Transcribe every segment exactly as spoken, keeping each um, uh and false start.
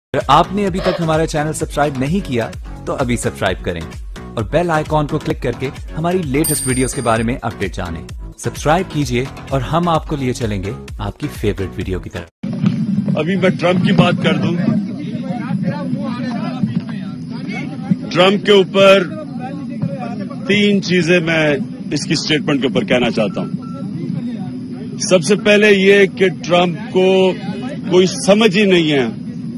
اگر آپ نے ابھی تک ہمارا چینل سبسکرائب نہیں کیا تو ابھی سبسکرائب کریں اور بیل آئیکن کو کلک کر کے ہماری لیٹسٹ ویڈیوز کے بارے میں اپڈیٹ جانیں۔ سبسکرائب کیجئے اور ہم آپ کو لیے چلیں گے آپ کی فیوریٹ ویڈیو کی طرف۔ ابھی میں ٹرمپ کی بات کر دوں۔ ٹرمپ کے اوپر تین چیزیں میں اس کی سٹیٹمنٹ کے اوپر کہنا چاہتا ہوں۔ سب سے پہلے یہ کہ ٹرمپ کو کوئی سمجھ ہی نہیں ہے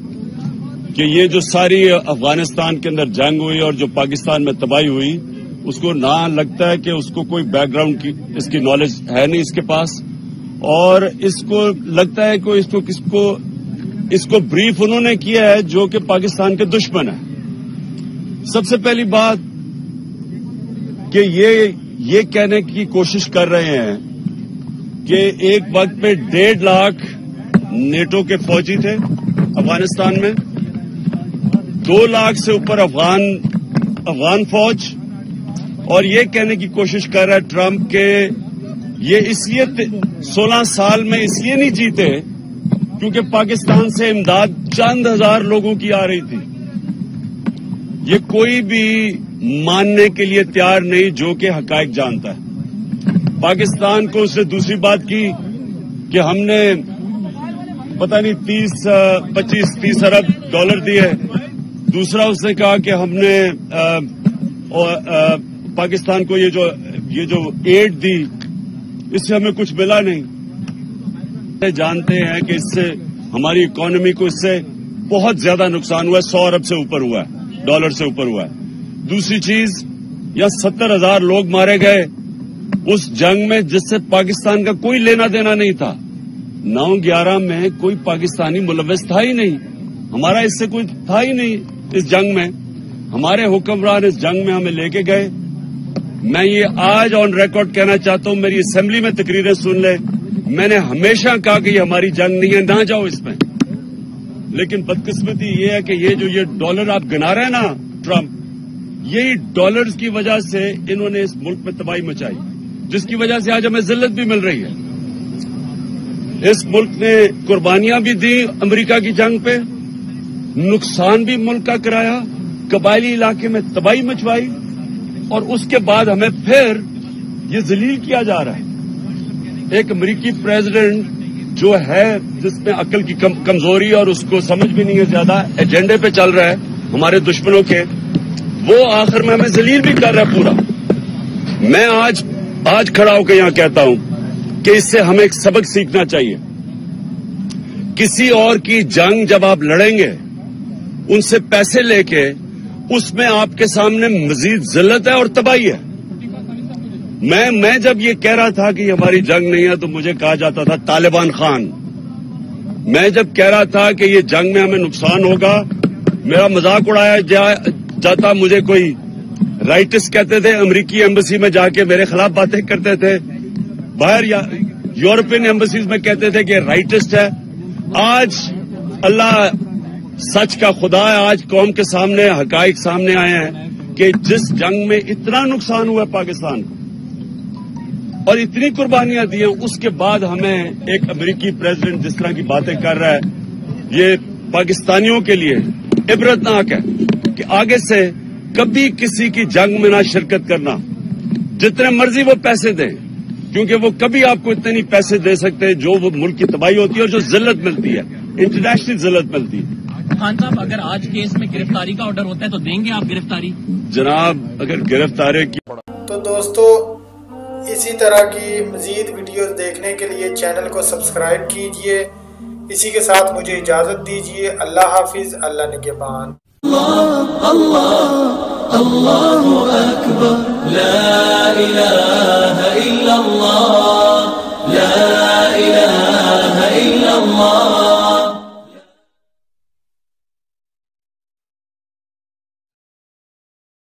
کہ یہ جو ساری افغانستان کے اندر جنگ ہوئی اور جو پاکستان میں تباہی ہوئی، اس کو نہ لگتا ہے کہ اس کو کوئی بیک گراؤنڈ کی اس کی نالج ہے نہیں اس کے پاس، اور اس کو لگتا ہے کہ اس کو کس کو اس کو بریف انہوں نے کیا ہے جو کہ پاکستان کے دشمن ہے۔ سب سے پہلی بات کہ یہ یہ کہنے کی کوشش کر رہے ہیں کہ ایک وقت پہ ڈیڑھ لاکھ نیٹو کے فوجی تھے افغانستان میں، دو لاکھ سے اوپر افغان افغان فوج، اور یہ کہنے کی کوشش کر رہا ہے ٹرمپ کہ یہ اس لیے سولہ سال میں اس لیے نہیں جیتے کیونکہ پاکستان سے امداد چند ہزار لوگوں کی آ رہی تھی۔ یہ کوئی بھی ماننے کے لیے تیار نہیں جو کہ حقائق جانتا ہے۔ پاکستان کو اس نے دوسری بات کی کہ ہم نے پتہ نہیں تیس پچیس تیس ارب ڈالر دیے۔ دوسرا اس نے کہا کہ ہم نے آ, آ, پاکستان کو یہ جو یہ جو ایڈ دی اس سے ہمیں کچھ ملا نہیں۔ جانتے ہیں کہ اس سے ہماری اکانومی کو اس سے بہت زیادہ نقصان ہوا ہے، سو ارب سے اوپر ہوا ہے، ڈالر سے اوپر ہوا ہے۔ دوسری چیز، یا ستر ہزار لوگ مارے گئے اس جنگ میں جس سے پاکستان کا کوئی لینا دینا نہیں تھا۔ نو گیارہ میں کوئی پاکستانی ملوث تھا ہی نہیں، ہمارا اس سے کوئی تھا ہی نہیں اس جنگ میں۔ ہمارے حکمران اس جنگ میں ہمیں لے کے گئے۔ میں یہ آج آن ریکارڈ کہنا چاہتا ہوں، میری اسمبلی میں تقریریں سن لیں، میں نے ہمیشہ کہا کہ یہ ہماری جنگ نہیں ہے، نہ جاؤ اس میں۔ لیکن بدقسمتی یہ ہے کہ یہ جو یہ ڈالر آپ گنا رہے ہیں نا ٹرمپ، یہی ڈالرز کی وجہ سے انہوں نے اس ملک میں تباہی مچائی، جس کی وجہ سے آج ہمیں ذلت بھی مل رہی ہے۔ اس ملک نے قربانیاں بھی دی امریکہ کی جنگ پہ، نقصان بھی ملک کا کرایا، قبائلی علاقے میں تباہی مچوائی، اور اس کے بعد ہمیں پھر یہ ذلیل کیا جا رہا ہے۔ ایک امریکی پریزیڈنٹ جو ہے جس میں عقل کی کم کمزوری اور اس کو سمجھ بھی نہیں ہے، زیادہ ایجنڈے پہ چل رہا ہے ہمارے دشمنوں کے، وہ آخر میں ہمیں ذلیل بھی کر رہا ہے پورا۔ میں آج آج کھڑا ہو کے یہاں کہتا ہوں کہ اس سے ہمیں ایک سبق سیکھنا چاہیے۔ کسی اور کی جنگ جب آپ لڑیں گے ان سے پیسے لے کے، اس میں آپ کے سامنے مزید ذلت ہے اور تباہی ہے۔ میں میں جب یہ کہہ رہا تھا کہ یہ ہماری جنگ نہیں ہے تو مجھے کہا جاتا تھا طالبان خان۔ میں جب کہہ رہا تھا کہ یہ جنگ میں ہمیں نقصان ہوگا، میرا مذاق اڑایا جا جاتا، مجھے کوئی رائٹسٹ کہتے تھے، امریکی ایمبسی میں جا کے میرے خلاف باتیں کرتے تھے، باہر یا یورپین ایمبسیز میں کہتے تھے کہ رائٹسٹ ہے۔ آج اللہ سچ کا خدا ہے، آج قوم کے سامنے حقائق سامنے آئے ہیں کہ جس جنگ میں اتنا نقصان ہوا پاکستان کو اور اتنی قربانیاں دی ہیں، اس کے بعد ہمیں ایک امریکی پریزیڈنٹ جس طرح کی باتیں کر رہا ہے، یہ پاکستانیوں کے لیے عبرتناک ہے کہ آگے سے کبھی کسی کی جنگ میں نہ شرکت کرنا، جتنے مرضی وہ پیسے دیں، کیونکہ وہ کبھی آپ کو اتنے نہیں پیسے دے سکتے جو وہ ملک کی تباہی ہوتی ہے اور جو ذلت ملتی ہے، انٹرنیشنل ذلت ملتی ہے۔ خان صاحب، اگر آج کیس میں گرفتاری کا آرڈر ہوتا ہے تو دیں گے آپ گرفتاری؟ جناب، اگر گرفتاری کی تو دوستو اسی طرح کی مزید ویڈیوز دیکھنے کے لیے چینل کو سبسکرائب کیجئے۔ اسی کے ساتھ مجھے اجازت دیجئے۔ اللہ حافظ، اللہ نگہبان۔ اللہ اللہ اللہ اکبر، لا الہ الا اللہ۔